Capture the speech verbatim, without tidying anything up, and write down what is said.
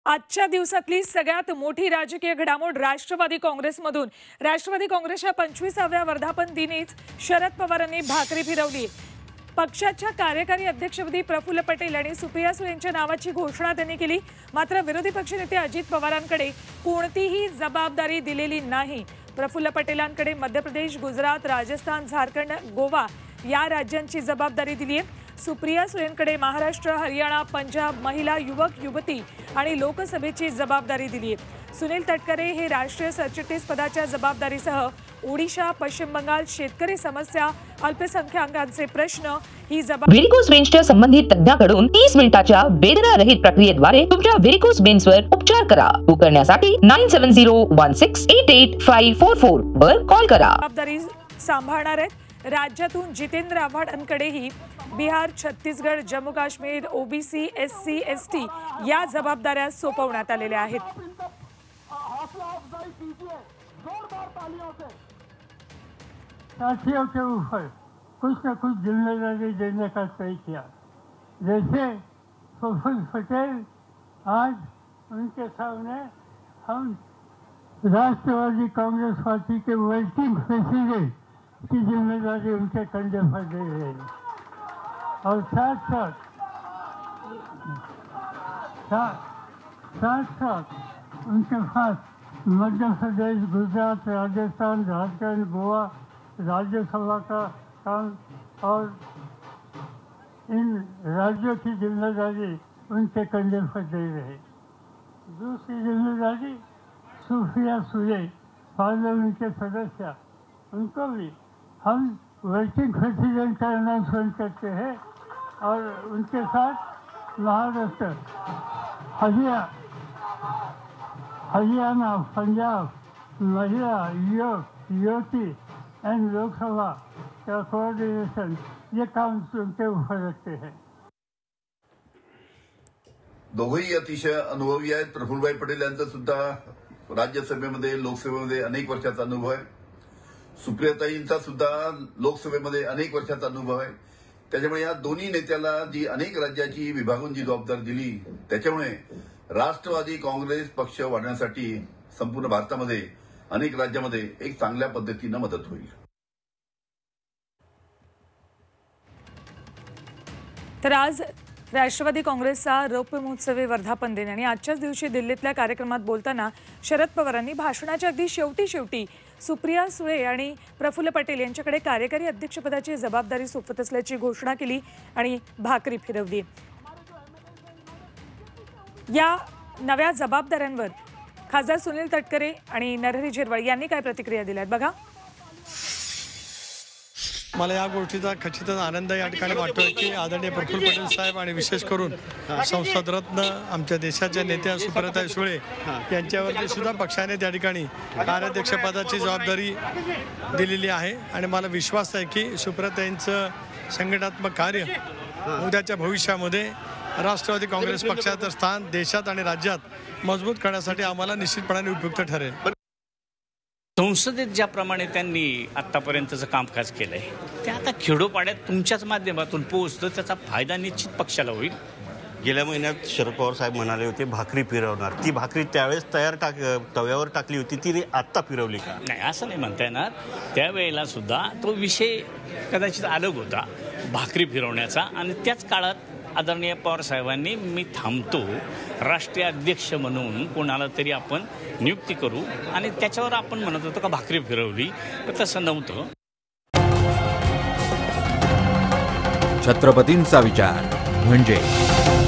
आजच्या दिवसातली सगळ्यात मोठी राजकीय घडामोड राष्ट्रवादी काँग्रेसमधून राष्ट्रवादी काँग्रेसच्या पंचवीसाव्या वर्धापन दिनीच शरद पवारांनी भाकरी फिरवली। पक्षाच्या कार्यकारी अध्यक्षपदी प्रफुल्ल पटेल आणि सुप्रिया सुळे यांच्या नावाची घोषणा त्यांनी केली। मात्र विरोधी पक्षनेते अजित पवारांकडे कोणतीही जबाबदारी दिलेली नाही। प्रफुल्ल पटेलांकडे मध्य प्रदेश, गुजरात, राजस्थान, झारखंड, गोवा या राज्यांची जबाबदारी दिली आहे। सुप्रिया सुळेंकडे महाराष्ट्र, हरियाणा, पंजाब, महिला, युवक, युवती आणि लोकसभेची जबाबदारी दिली आहे। सुनील तटकरे हे राष्ट्रीय सरचिटणीस पदाच्या जबाबदारीसह ओडिशा, पश्चिम बंगाल, शेतकरी समस्या, अल्पसंख्याकांचे प्रश्न ही जबाबदारी व्हेरिकोस वेन्सच्या संबंधित तज्ञाकडून तीस मिनिटाच्या वेदना रहित प्रक्रियेद्वारे तुमच्या व्हेरिकोस वेन्सवर उपचार करा। बुक करण्यासाठी nine seven zero one six eight eight five four four वर कॉल करा। जबाबदारी सांभाळणार आहेत। राज्यातून जितेंद्र आव्हाडांकडेही Bihar, Chhattisgarh, Jammu Kashmir, OBC, SC, ST या जबाबदाऱ्या सोपवण्यात आलेल्या आहेत। साथियों के ऊपर कुछ न कुछ जिम्मेदारी देने का तय किया। जैसे प्रफुल्ल पटेल, आज उनके सामने हम राष्ट्रवादी कांग्रेस पार्टी के वर्किंग प्रेसिडेंट की जिम्मेदारी उनके कंधे पर दे रहे हैं और साथ साथ साथ साथ साथ उनके पास मध्य प्रदेश, गुजरात, राजस्थान, झारखंड, गोवा राज्यसभा का काम और इन राज्यों की जिम्मेदारी उनके कंधे पर दे रहे। दूसरी जिम्मेदारी सुप्रिया सुळे पार्लियामेंट के सदस्य, उनको भी हम वर्किंग प्रेसिडेंट का अनाउंसमेंट करते हैं और उनके साथ महाराष्ट्र, हरियाणा हरियाणा पंजाब, महिला, युवक, युवती एंड लोकसभा का कोऑर्डिनेशन ये काम उनके ऊपर रखते हैं। दोघेही अतिशय अनुभवी आहेत। प्रफुल्लभाई पटेल यांचा सुद्धा राज्यसभेमध्ये, लोकसभेमध्ये अनेक वर्षाचा अनुभव आहे। सुप्रियाताईंचा सुद्धा लोकसभेमध्ये अनेक वर्षाचा अनुभव आहे। त्याच्यामुळे या दोन्ही नेत्याला जी अनेक राज्याची विभागून जी जबाबदारी दिली, त्याच्यामुळे राष्ट्रवादी काँग्रेस पक्ष वाढण्यासाठी संपूर्ण भारतामध्ये अनेक राज्यामध्ये एक चांगल्या पद्धतीने मदत होईल। तर आज राष्ट्रवादी काँग्रेसचा रौप्य महोत्सवी वर्धापन दिन आणि आजच्याच दिवशी दिल्लीतल्या कार्यक्रमात बोलताना शरद पवारांनी भाषणाच्या अगदी शेवटी शेवटी सुप्रिया सुळे आणि प्रफुल्ल पटेल यांच्याकडे कार्यकारी अध्यक्षपदाची जबाबदारी सोपवत असल्याची घोषणा केली आणि भाकरी फिरवली। या नव्या जबाबदाऱ्यांवर खासदार सुनील तटकरे आणि नरहरी झिरवाळ यांनी काय प्रतिक्रिया दिल्यात बघा। मला या गोष्टीचा खचित आनंद या ठिकाणी वाटतोय की आदरणीय प्रफुल्ल पटेल साहेब आणि विशेष करून संसदरत्न आमच्या देशाच्या नेत्या सुप्रियाताई सुळे यांच्यावरती सुद्धा पक्षाने त्या ठिकाणी कार्याध्यक्षपदाची जबाबदारी दिलेली आहे आणि मला विश्वास आहे की सुप्रियाताईंचं संघटनात्मक कार्य उद्याच्या भविष्यामध्ये राष्ट्रवादी काँग्रेस पक्षाचं स्थान देशात आणि राज्यात मजबूत करण्यासाठी आम्हाला निश्चितपणाने उपयुक्त ठरेल। संसदेत ज्याप्रमाणे त्यांनी आतापर्यंतचं कामकाज केलंय ते आता खेडोपाड्यात तुमच्याच माध्यमातून पोहोचतं, त्याचा फायदा निश्चित पक्षाला होईल। गेल्या महिन्यात शरद पवार साहेब म्हणाले होते भाकरी फिरवणार, ती भाकरी त्यावेळेस तयार टाक तव्यावर टाकली होती, ती आत्ता फिरवली का? नाही, असं नाही म्हणता येणार। त्यावेळेला सुद्धा तो विषय कदाचित अलग होता भाकरी फिरवण्याचा आणि त्याच काळात आदरणीय पवार साहेबांनी मी थांबतो, राष्ट्रीय अध्यक्ष म्हणून कोणाला तरी आपण नियुक्ती करू आणि त्याच्यावर आपण म्हणत होतो का भाकरी फिरवली, तर तसं नव्हतं। छत्रपतींचा विचार म्हणजे